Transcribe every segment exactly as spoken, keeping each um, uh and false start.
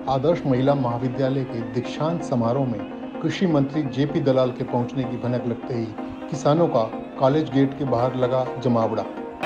आदर्श महिला महाविद्यालय के दीक्षांत समारोह में कृषि मंत्री जेपी दलाल के पहुंचने की भनक लगते ही किसानों का कॉलेज गेट के बाहर लगा जमावड़ा।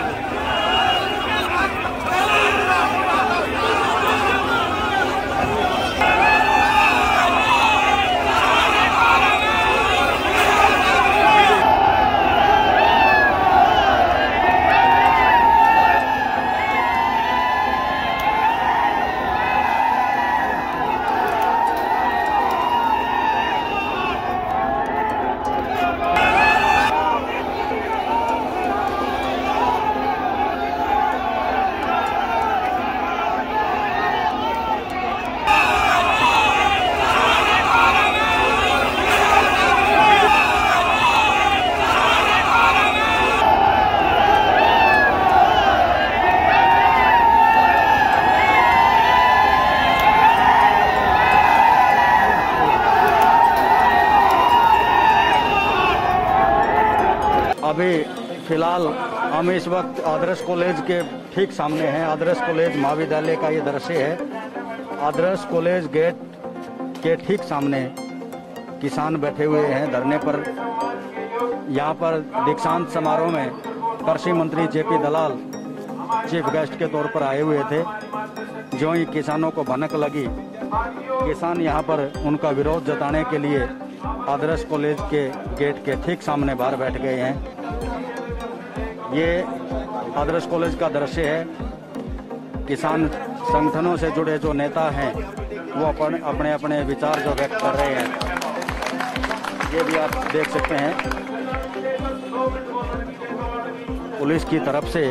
अभी फिलहाल हम इस वक्त आदर्श कॉलेज के ठीक सामने हैं। आदर्श कॉलेज महाविद्यालय का ये दृश्य है। आदर्श कॉलेज गेट के ठीक सामने किसान बैठे हुए हैं धरने पर। यहाँ पर दीक्षांत समारोह में कृषि मंत्री जेपी दलाल चीफ गेस्ट के तौर पर आए हुए थे। जो ही किसानों को भनक लगी, किसान यहाँ पर उनका विरोध जताने के लिए आदर्श कॉलेज के गेट के ठीक सामने बाहर बैठ गए हैं। ये आदर्श कॉलेज का दृश्य है। किसान संगठनों से जुड़े जो नेता हैं वो अपन, अपने अपने विचार जो व्यक्त कर रहे हैं, ये भी आप देख सकते हैं। पुलिस की तरफ से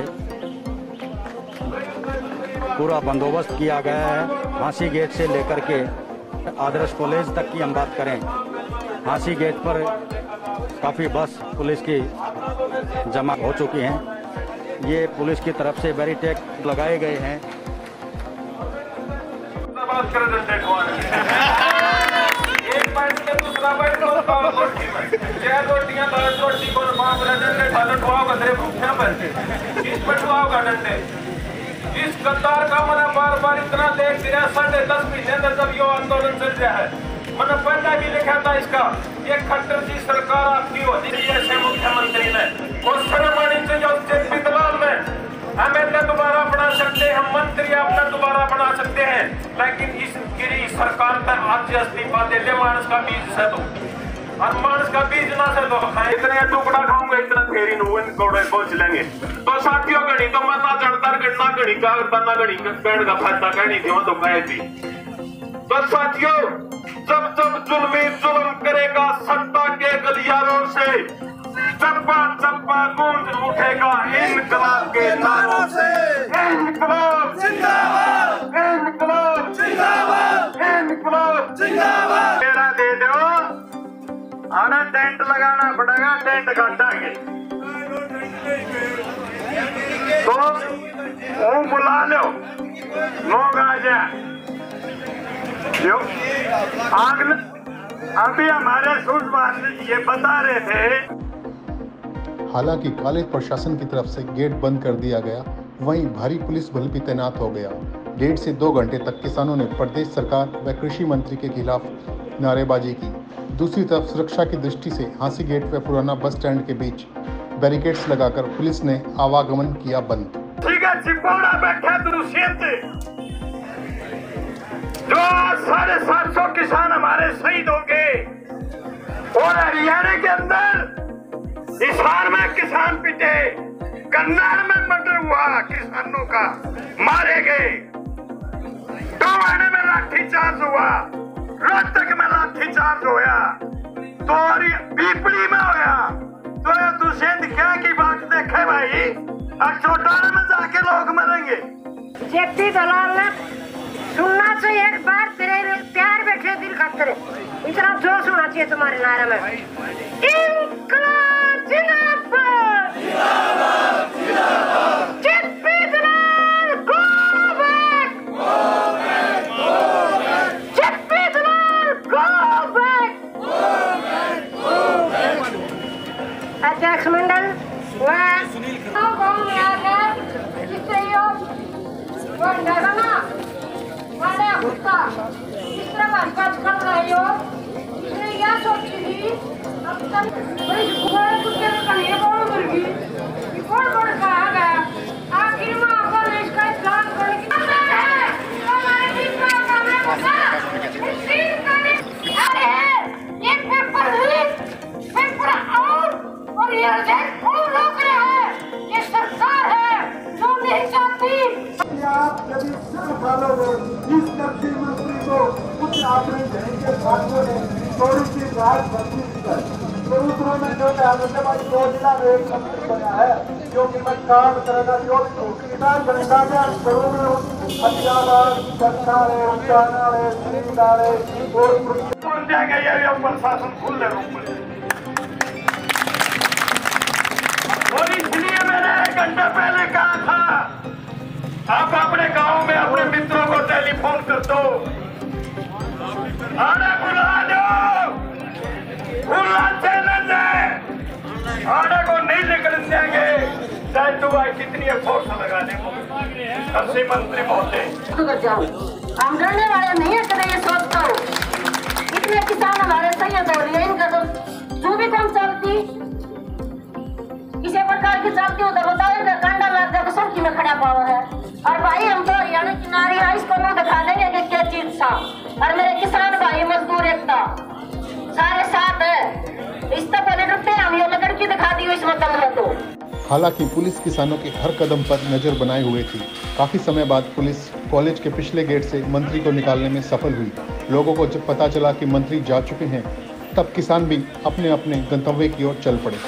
पूरा बंदोबस्त किया गया है। हांसी गेट से लेकर के आदर्श कॉलेज तक की हम बात करें, हांसी गेट पर काफ़ी बस पुलिस की जमा हो चुकी हैं। ये पुलिस की तरफ से बैरिकेड लगाए गए हैं। इस गद्दार का मैंने बार बार इतना देख दिया। साढ़े दस महीने तक जब ये आंदोलन चल रहा है, मैंने पहले भी लिखा था इसका, ये खट्टर जी सरकार आपकी होती है ऐसे मुख्यमंत्री ने और सरमानी से जो जेपी दलाल ने हम एमएलए दोबारा बना सकते हैं, हम मंत्री अपना दोबारा बना सकते हैं, लेकिन इस गिरी सरकार पर आज इस्तीफा दे दे। मानस का बीज से दो और मानस का बीज ना से दो। इतने टुकड़ा खाऊंगा इतना फेरी नु कोड़े पहुंच लेंगे। तो साथियों गणी तो मता चढ़तर गणना गणी का तना गणी पेड़ का फायदा कहनी थी तो कहे थी। तो साथियों, जब जब जुल्मी जुल्म करेगा सत्ता के गलियारों से, चप्पा चप्पा गूंज उठेगा इनकलाब के नारों से। इनकलाब जिंदाबाद, इनकलाब जिंदाबाद, इनकलाब जिंदाबाद। मेरा दे दो, आना टेंट लगाना पड़ेगा, टेंट काटांगे तो वो बुला लो, लोग आ जाए। आग अभी हमारे सूझवान ये बता रहे थे। हालांकि कॉलेज प्रशासन की तरफ से गेट बंद कर दिया गया, वहीं भारी पुलिस बल भी तैनात हो गया। डेढ़ से दो घंटे तक किसानों ने प्रदेश सरकार व कृषि मंत्री के खिलाफ नारेबाजी की। दूसरी तरफ सुरक्षा की दृष्टि से हांसी गेट व पुराना बस स्टैंड के बीच बैरिकेड्स लगाकर पुलिस ने आवागमन किया बंद। जो साढ़े सात सौ किसान हमारे शहीद हो गए और हरियाणा के अंदर हिसार में किसान पिटे, कन्नड़ में मर्डर हुआ, किसानों का मारे गए, टोहाने में लाठीचार्ज हुआ, रोहतक में लाठीचार्ज होया, तो पीपली में होया। तो ये दुष्यंत क्या की बात देखे भाई, और चौटाला में जाके लोग मरेंगे। जेपी दलाल ने सुनना चाहिए एक बार, तेरे प्यार बैठे दिल खातिर इतना जोश होना चाहिए तुम्हारे नारे में। इनकलाब जिंदाबाद, जिंदाबाद, जिंदाबाद। J P Dalal go back, go back, go back. J P Dalal go back, go back, go back. अध्यक्ष मंडल व गाँव में आकर जिससे यो वो डरना वाले आप यदि डालोगे इस कृषि मंत्री को कुछ आपने के साथियों ने थोड़ी सी रात बंदी कर दूसरों में जो है भाई दो जिला में एक मंत्री बना है जो कि मैं काम करेगा जो किसान जनता के करोड़ में हथियार सरकार है उठाना है जिम्मेदार है और जाएगा ये प्रशासन खुल रहे और इसलिए मैंने एक घंटे पहले कहा था आप अपने गांव में अपने मित्रों को टेलीफोन कर दो, आने बुला दो, खुला चैलेंज है, आने को नहीं निकल देंगे चाहे दुबई कितनी फोर्स लगा दे। कृषि मंत्री महोदय हम डरने वाले नहीं है, कभी ये सोचता हूँ इतने किसान हमारे सही हो रही है, इनका तो जो भी काम चलती किसी प्रकार की चलती हो तो बताओ इनका कांडा लग जाए तो सबकी में खड़ा पावर है। और भाई हम तो हरियाणा की नारी है, इसको मुंह दिखा देंगे कि क्या चीज था। और मेरे किसान भाई मजदूर एकता सारे साथ है, इस तक पहले डरते हम ये लड़की दिखा दी इस मतलब है तो। हालांकि पुलिस किसानों के हर कदम पर नजर बनाए हुए थी। काफी समय बाद पुलिस कॉलेज के पिछले गेट से मंत्री को निकालने में सफल हुई। लोगों को जब पता चला कि मंत्री जा चुके हैं, तब किसान भी अपने अपने गंतव्य की ओर चल पड़े।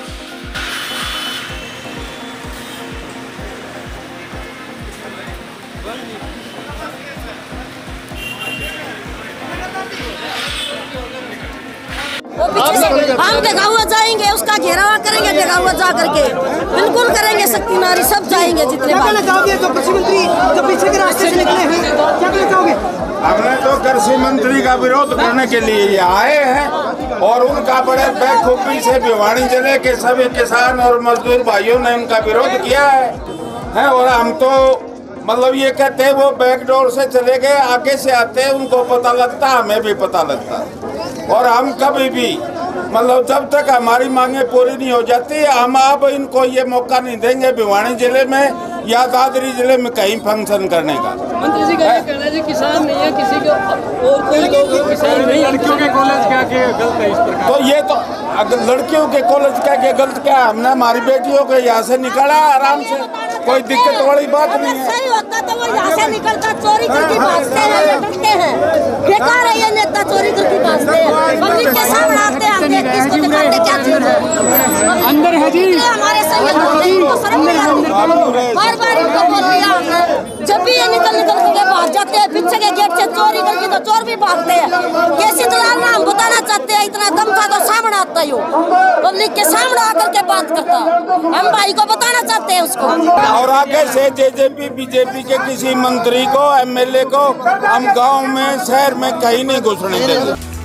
हम देखावा जाएंगे, उसका घेरावा करेंगे, देखावा जा करके बिल्कुल करेंगे। शक्ति नारी सब जाएंगे जितने क्या कहना चाहोगे जो कृषि मंत्री जो पीछे के रास्ते से निकले हैं, क्या कहना चाहोगे? हमने तो कृषि मंत्री का विरोध करने के लिए ये आए हैं और उनका बड़े बेखूबी से भिवानी जिले के सभी किसान और मजदूर भाइयों ने उनका विरोध किया है, है और हम तो मतलब ये कहते हैं वो बैकडोर से चले गए, आगे से आते हैं, उनको पता लगता, हमें भी पता लगता। और हम कभी भी मतलब जब तक हमारी मांगे पूरी नहीं हो जाती, हम अब इनको ये मौका नहीं देंगे भिवानी जिले में या दादरी जिले में कहीं फंक्शन करने का। मंत्री जी का ये कहना है किसान नहीं है, किसी को और कोई लोग किसान नहीं, लड़कियों के कॉलेज क्या के गलत है इस प्रकार। तो ये तो अगर लड़कियों के कॉलेज क्या के गलत क्या, हमने हमारी बेटियों को यहाँ से निकाला आराम से, कोई दिक्कत वाली बात नहीं है। सही होता तो वो यहाँ से निकलता, चोरी करके भागते हैं, लटकते हैं। बेकार है ये नेता, चोरी करके भागते हैं, पब्लिक के सामने आते हैं, हम देखते इसको दिखाते क्या चीज है अंदर है जी, हमारे सही होते हैं, शर्म नहीं आती। बार बार इनको बोल दिया हमने, जब भी ये निकल निकल के भाग जाते हैं पीछे के गेट से चोरी करके, तो चोर भी भागते हैं। कैसे तो हम बताना चाहते हैं, इतना दम था तो सामने आता ही हो, पब्लिक के सामने आकर के बात करता, हम भाई को बताना चाहते हैं उसको। और आगे से जेजेपी बीजेपी के किसी मंत्री को एमएलए को हम गांव में शहर में कहीं नहीं घुसने देंगे।